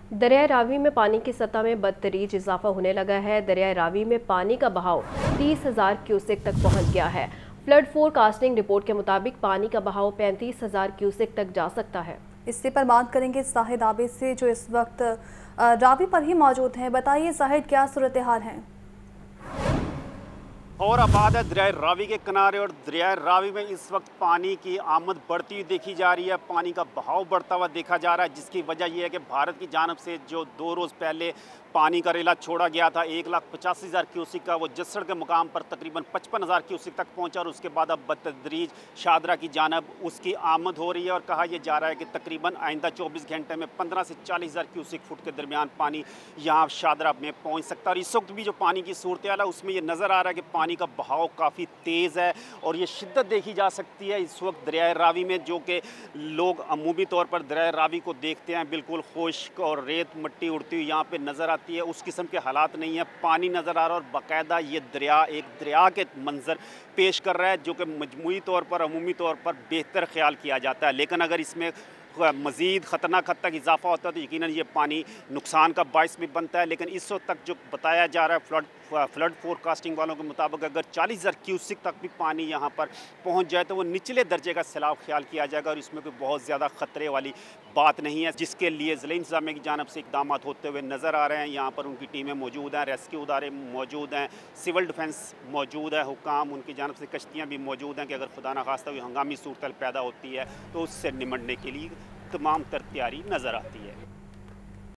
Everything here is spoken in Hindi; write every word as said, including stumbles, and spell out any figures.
दरियाई रावी में पानी की सतह में बदतरीज इजाफा होने लगा है। दरियाई रावी में पानी का बहाव तीस हजार क्यूसेक तक पहुंच गया है। फ्लड फोरकास्टिंग रिपोर्ट के मुताबिक पानी का बहाव पैंतीस हजार क्यूसेक तक जा सकता है। इससे पर बात करेंगे जाहिद आबिद से, जो इस वक्त रावी पर ही मौजूद हैं। बताइए जाहिद, क्या सूरत हाल है? और आबाद है दरियाई रावी के किनारे, और दरियाई रावी में इस वक्त पानी की आमद बढ़ती हुई देखी जा रही है। पानी का बहाव बढ़ता हुआ देखा जा रहा है, जिसकी वजह यह है कि भारत की जानब से जो दो रोज़ पहले पानी का रेला छोड़ा गया था एक लाख पचासी हज़ार क्यूसिक का, वो जस्सड़ के मुकाम पर तकरीबन पचपन हज़ार क्यूसिक तक पहुंचा, और उसके बाद अब बतदरीज शादरा की जानब उसकी आमद हो रही है। और कहा यह जा रहा है कि तकरीबन आइंदा चौबीस घंटे में पंद्रह से चालीस हज़ार क्यूसिक फुट के दरमियान पानी यहाँ शादरा में पहुँच सकता है। और इस वक्त भी जो पानी की सूरत हाल है उसमें यह नज़र आ रहा है कि पानी का बहाव काफ़ी तेज़ है, और ये शिद्दत देखी जा सकती है इस वक्त दरियाई रावी में, जो कि लोग अमूमी तौर पर दरियाई रावी को देखते हैं बिल्कुल खुश्क और रेत मट्टी उड़ती हुई यहाँ पे नज़र आती है। उस किस्म के हालात नहीं है, पानी नज़र आ रहा है और बाकायदा ये दरिया एक दरिया के मंजर पेश कर रहा है, जो कि मजमूई तौर पर अमूमी तौर पर बेहतर ख्याल किया जाता है। लेकिन अगर इसमें मज़ीद ख़तरनाक हद तक इजाफा होता है तो यकीनन ये पानी नुकसान का बायस भी बनता है। लेकिन इस वक्त तक जो बताया जा रहा है फ्लड फ्लड फोरकास्टिंग वालों के मुताबिक, अगर चालीस हज़ार क्यूसिक तक भी पानी यहाँ पर पहुँच जाए तो वो निचले दर्जे का सैलाब ख्याल किया जाएगा, और इसमें कोई बहुत ज़्यादा ख़तरे वाली बात नहीं है, जिसके लिए ज़िला इंतज़ामिया की जानब से इक़दाम होते हुए नज़र आ रहे हैं। यहाँ पर उनकी टीमें मौजूद हैं, रेस्क्यू इदारे मौजूद हैं, सिविल डिफेंस मौजूद है, हुकाम उनकी जानब से कश्तियाँ भी मौजूद हैं कि अगर खुदा न खास्ता कोई हंगामी सूरत पैदा होती है तो उससे निमटने के लिए तमाम तर तैयारी नज़र आती है।